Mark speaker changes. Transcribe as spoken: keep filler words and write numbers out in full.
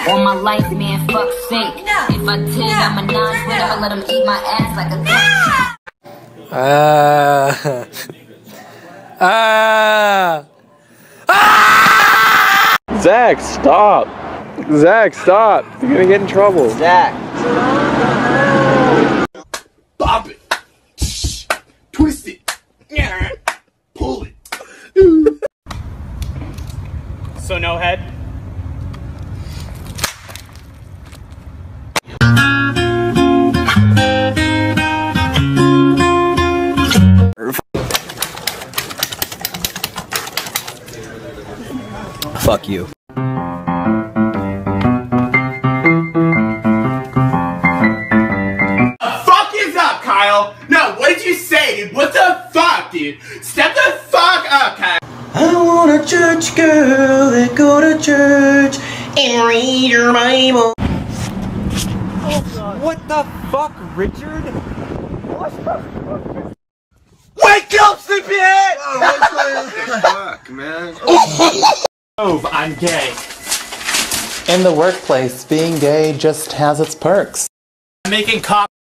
Speaker 1: All my life, man, fuck's sake. If I did, I'm a non-winner. I let him eat my ass like a
Speaker 2: Ah. Ah. Ah. Zach, stop. Zach, stop. You're gonna get in trouble.
Speaker 3: Zach.
Speaker 4: Bop it. Twist it. Pull it.
Speaker 5: So no head?
Speaker 3: Fuck you.
Speaker 4: Kyle, no, what did you say, dude? What the fuck, dude? Step the fuck up, Kyle.
Speaker 3: I want a church girl that go to church and read your Bible.
Speaker 5: What the fuck, Richard? What the fuck?
Speaker 4: Wake up, sleepyhead!
Speaker 6: Oh, what's the fuck, man?
Speaker 5: Oh, I'm gay.
Speaker 7: In the workplace, being gay just has its perks.
Speaker 5: I'm making coffee.